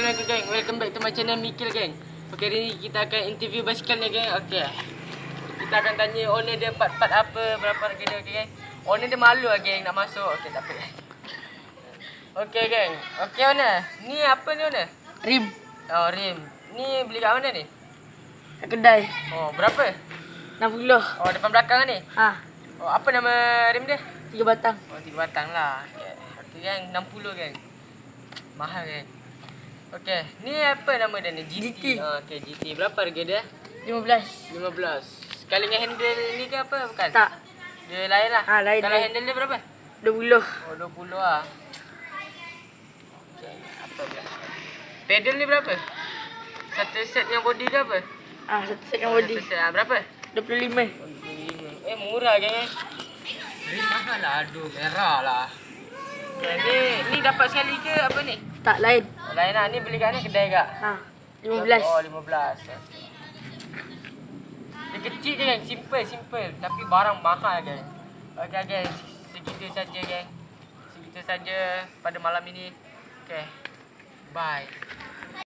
Assalamualaikum geng, welcome back to my channel Mikil geng. Okay, hari ni kita akan interview basikal ni geng. Okay, kita akan tanya owner dia part-part apa, berapa harga dia. Okay geng, owner dia malu lah geng nak masuk. Okay, tak apa. Okay geng, okay owner, ni apa ni owner? Rim Oh, rim. Ni beli kat mana ni? kat kedai Oh, berapa? 60. Oh, depan belakang ni? Ha, Oh, apa nama rim dia? 3 batang. Oh, 3 batang lah. Okay, okay geng, 60 geng. Mahal geng. Okay, ni apa nama dia ni? GT. Oh, okay, GT. Berapa harga dia? 15. 15. Sekali dengan handle ni ke apa? Bukan? Tak. Dia lain lah. Ha, lain. Kalau handle dia berapa? 20. Oh, 20 lah. Okay, apa pula? Pedal ni berapa? Satu set yang body ke apa? Ah, satu set yang body. Satu set, berapa? 25. 25. Murah geng. Ni mahal lah. Aduh, merah lah. Okay, ni dapat sekali ke apa ni? Tak, lain. Oh, lain lah. Ni beli kat ni kedai kak? Ha, 15. Oh, 15. Dia kecil je geng, simple. Tapi barang mahal geng. Okay geng, segitu saja geng. Segitu saja pada malam ini. Okay, bye.